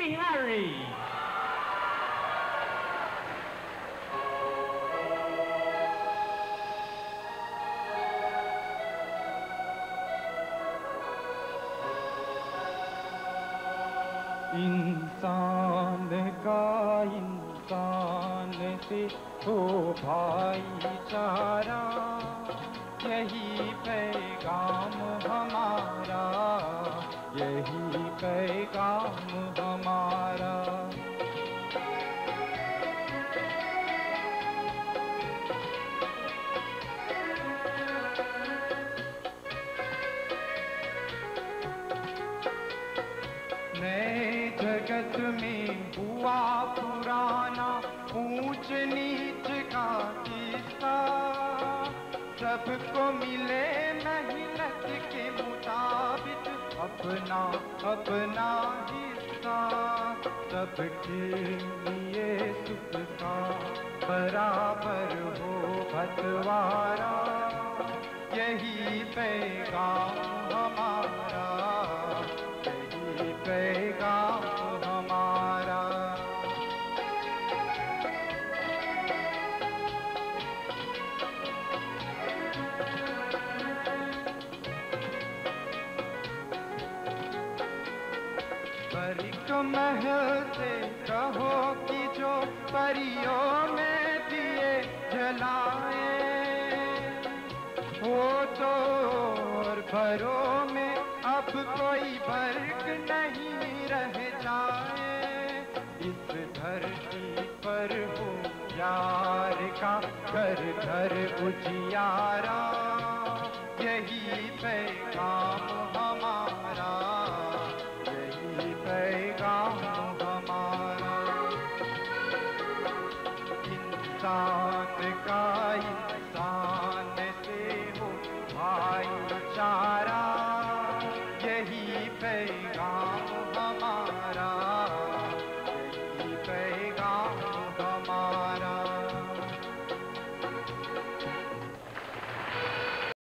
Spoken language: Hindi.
Harry. इंसान का इंसान से हो भाईचारा, यही पैगाम हमारा, यही पैगाम हमारा। नए जगत में हुआ पुराना ऊंच नीच का किस्सा, सबको मिले मेहनत के मुताबिक अपना अपना हिस्सा, सबके लिए सुख का बराबर हो बंटवारा, यही पैगाम हमारा, यही पैगाम हमारा। परिक महल से कहो कि जो परियों में दिए जलाए, वो तो और घरों में अब कोई फर्क नहीं रह जाए। इस धरती पर हो यार का घर घर उजियारा, यही पैगाम हमारा, यही पैगाम हमारा। इंसान का इंसान से हो भाईचारा, यही पैगाम